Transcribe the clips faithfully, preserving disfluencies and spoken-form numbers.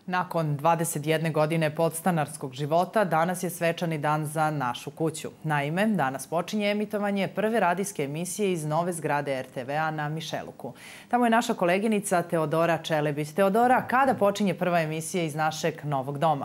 Nakon dvadeset jedne godine podstanarskog života, danas je svečani dan za našu kuću. Naime, danas počinje emitovanje prve radijske emisije iz nove zgrade er te ve-a na Mišeluku. Tamo je naša koleginica Teodora Čelebić. Teodora, kada počinje prva emisija iz našeg novog doma?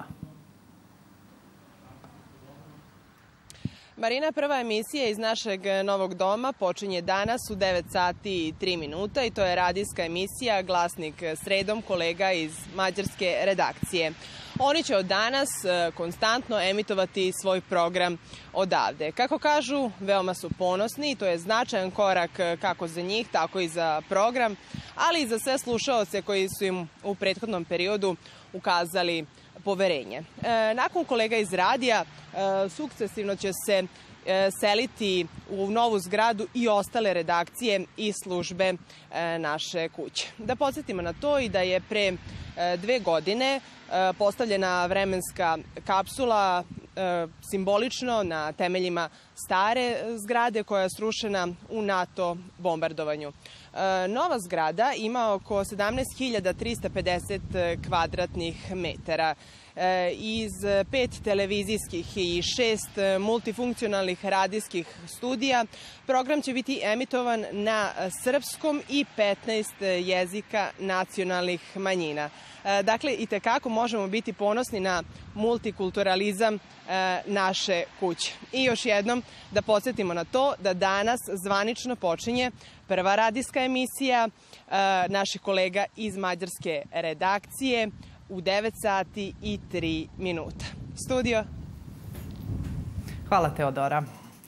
Marina, prva emisija iz našeg novog doma počinje danas u devet sati i tri minuta i to je radijska emisija Glasnik sredom kolega iz mađarske redakcije. Oni će od danas konstantno emitovati svoj program odavde. Kako kažu, veoma su ponosni i to je značajan korak kako za njih, tako i za program, ali i za sve slušaoce koji su im u prethodnom periodu ukazali poverenje. Nakon kolega iz radija, sukcesivno će se seliti u novu zgradu i ostale redakcije i službe naše kuće. Da podsjetimo na to i da je pre dve godine postavljena vremenska kapsula simbolično na temeljima stare zgrade koja je srušena u NATO bombardovanju. Nova zgrada ima oko sedamnaest hiljada trista pedeset kvadratnih metara. Iz pet televizijskih i šest multifunkcionalnih radijskih studija program će biti emitovan na srpskom i petnaest jezika nacionalnih manjina. Dakle, i tekako možemo biti ponosni na multikulturalizam naše kuće. I još jednom da podsjetimo na to da danas zvanično počinje prva radijska emisija naših kolega iz mađarske redakcije u devet sati i tri minuta. Studio. Hvala, Teodora.